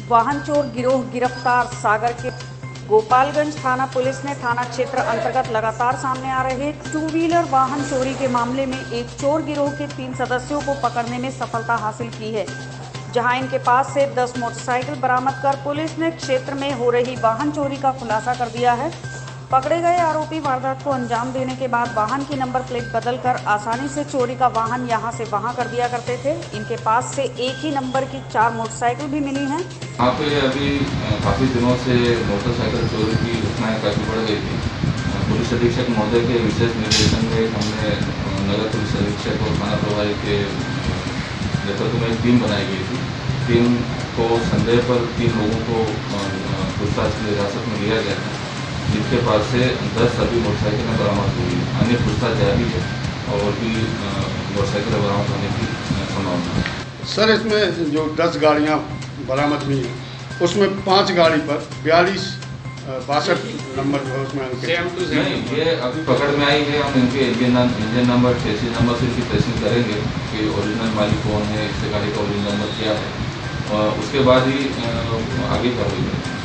वाहन चोर गिरोह गिरफ्तार। सागर के गोपालगंज थाना पुलिस ने थाना क्षेत्र अंतर्गत लगातार सामने आ रहे टू व्हीलर वाहन चोरी के मामले में एक चोर गिरोह के 3 सदस्यों को पकड़ने में सफलता हासिल की है, जहां इनके पास से 10 मोटरसाइकिल बरामद कर पुलिस ने क्षेत्र में हो रही वाहन चोरी का खुलासा कर दिया है। पकड़े गए आरोपी वारदात को अंजाम देने के बाद वाहन की नंबर प्लेट बदलकर आसानी से चोरी का वाहन यहां से वहां कर दिया करते थे। इनके पास से एक ही नंबर की 4 मोटरसाइकिल भी मिली हैं। यहाँ पे अभी काफ़ी दिनों से मोटरसाइकिल चोरी की घटनाएं काफ़ी बढ़ गई थी। पुलिस अधीक्षक महोदय के विशेष निर्देशन में हमने नगर पुलिस अधीक्षक और थाना प्रभारी के नेतृत्व में एक टीम बनाई गई थी। टीम को संदेह पर 3 लोगों को पूछताछ की हिरासत में लिया गया था, जिनके पास से 10 सभी मोटरसाइकिलें बरामद हुई। अन्य पूछताछ जारी है और भी मोटरसाइकिलें बरामद होने की संभावना है। सर, इसमें जो 10 गाड़ियाँ बरामद हुई हैं, उसमें 5 गाड़ी पर 4262 नंबर जो है उसमें नहीं, ये अभी पकड़ में आई है। हम इनके इंजन नंबर, चेसिस नंबर से इनकी ट्रेसिंग करेंगे कि ओरिजिनल मालिक कौन है, इससे गाड़ी का ओरिजिनल नंबर क्या है, और उसके बाद ही आगे कार्रवाई करेंगे।